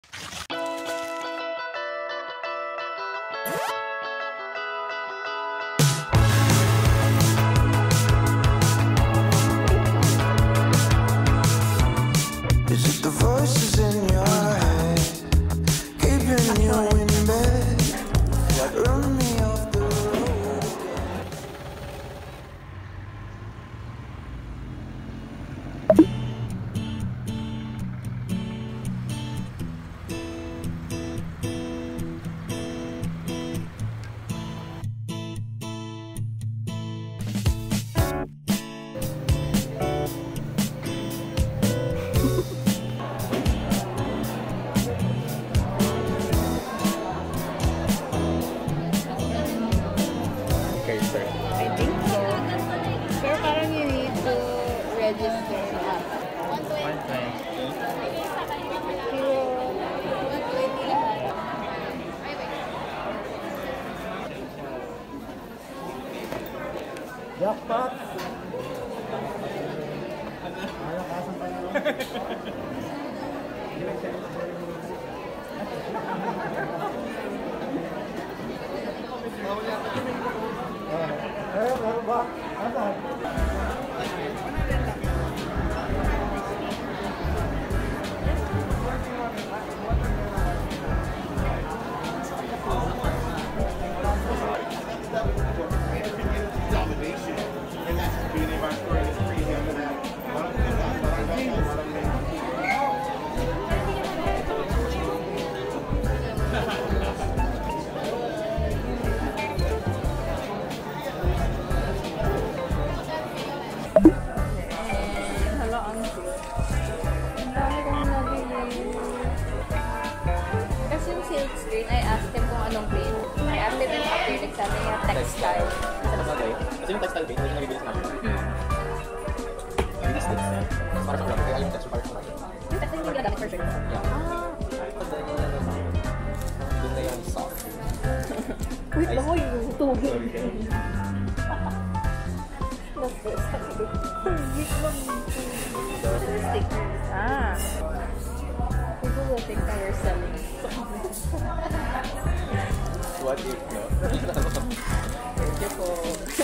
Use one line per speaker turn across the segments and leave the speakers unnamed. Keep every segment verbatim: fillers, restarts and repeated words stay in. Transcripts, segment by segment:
Is it the voices in your head keeping you in bed? Run me off the road.
I think so. Pero parang you need to register na.
one twenty.
Jackpot! Eh, meron ba? Asan?
Hala, ang cute. Ang dami kong nabili. Kasi yung silk screen, I asked him kung anong print. I asked him yung acrylic, sabi niya textile.
Sabagay. Kasi yung textile paint, hindi nabibili sa namin.
Hmm.
Bilis din. Para sa vlog, kaya yung texture para sa namin.
Yung textile yung ginagamit for shirt.
Yeah.
Ah.
Doon na yung soft.
Wait, bako yung tubig.
Sorry.
Stickers. Ah. People will think that we're selling.
What if, no?
Thank you po.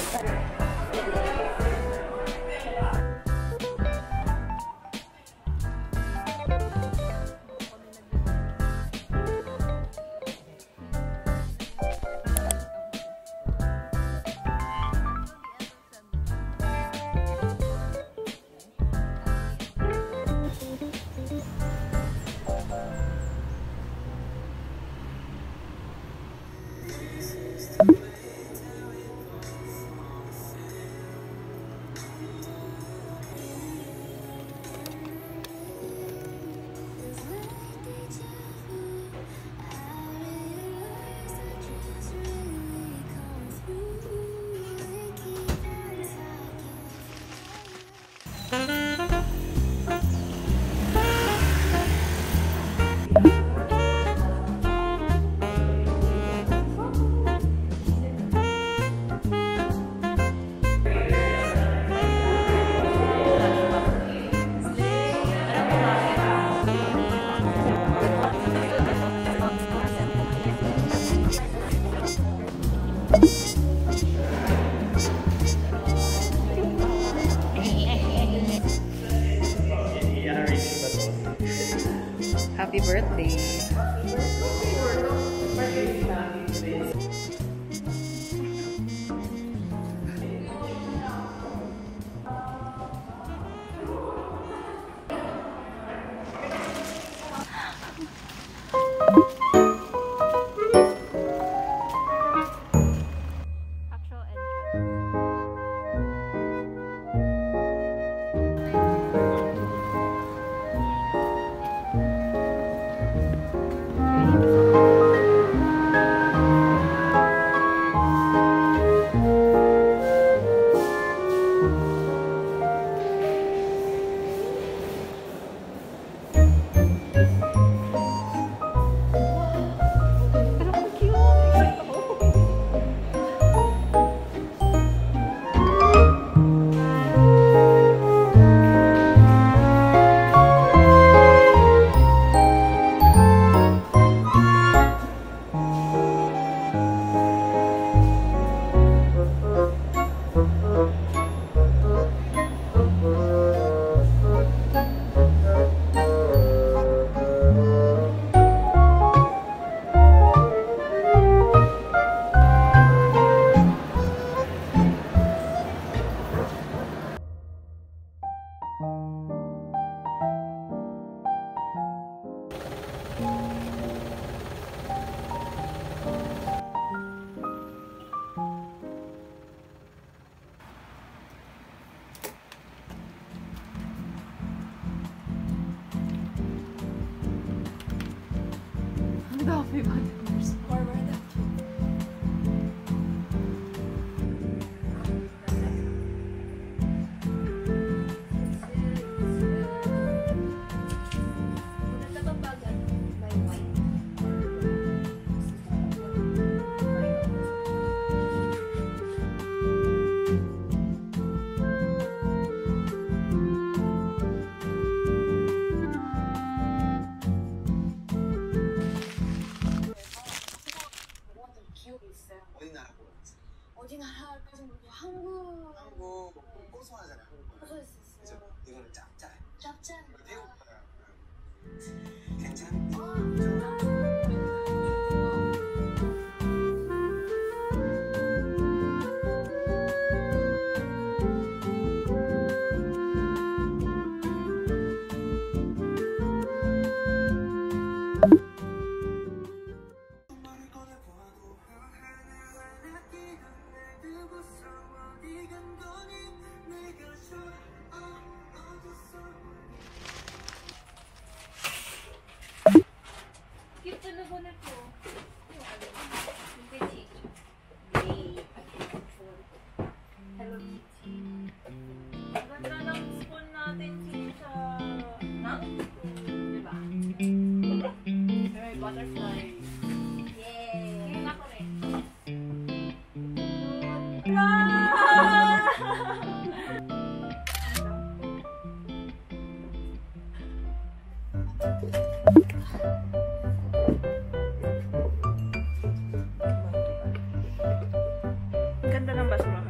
Happy birthday. Actual entrance. Dami ba?
어디 나라 보였어?
어디 나라까지 모르고 한국
한국 고소하잖아요.
고소했었어요.
그죠? 이거는 짭짤.
짭짤.
미국 괜찮?
Cute na bonek ko. Yung ano, yung petite. Yay! Hello Kitty.
Ang ganda ng spoon natin, Tisha.
Nang? Diba?
May butterfly.
Yay!
Yung ako rin. Ang ganda ng basurahan.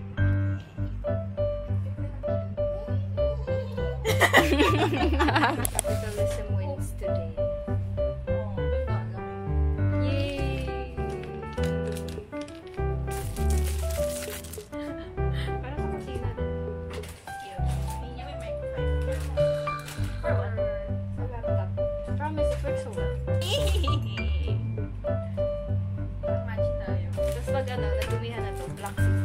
Capitalism wins today. Yay!
Parang sa kusina din.
Cute.
Hindi niya may microphone.
For what? Sa laptop.
Promise, it works so well. Parang match tayo. Tapos pag ano, nadumihan na to, black silk.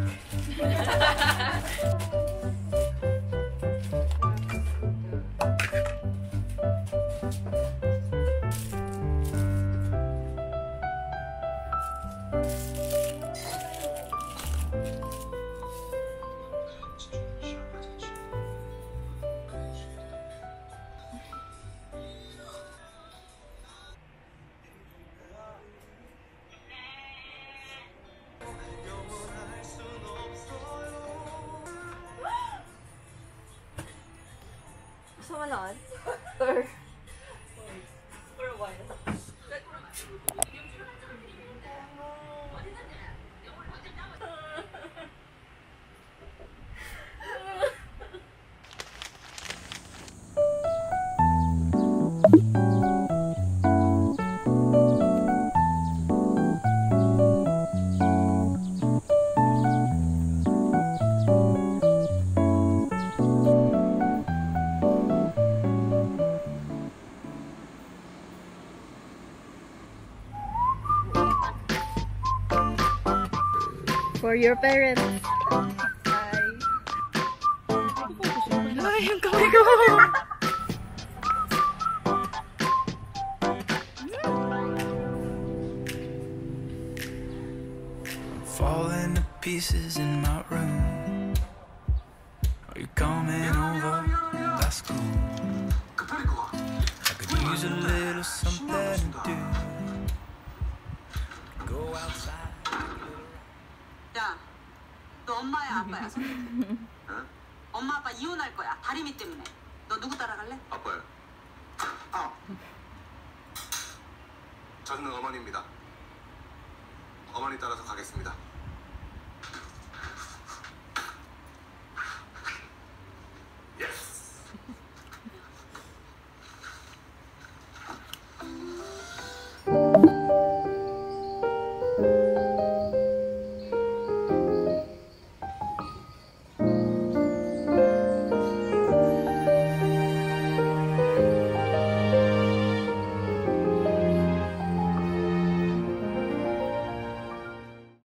Gusto mo manood? Or... For a while. For your parents. Hi. Ay, yung kamay ko!
Falling to pieces in my room. Are you coming over? That's cool. I could use a little something to do. Go outside.
야, 너 엄마야 아빠야? 응? 엄마 아빠 이혼할 거야. 다리미 때문에. 너 누구 따라갈래?
아빠요. 아. 저는 어머니입니다. 어머니 따라서 가겠습니다.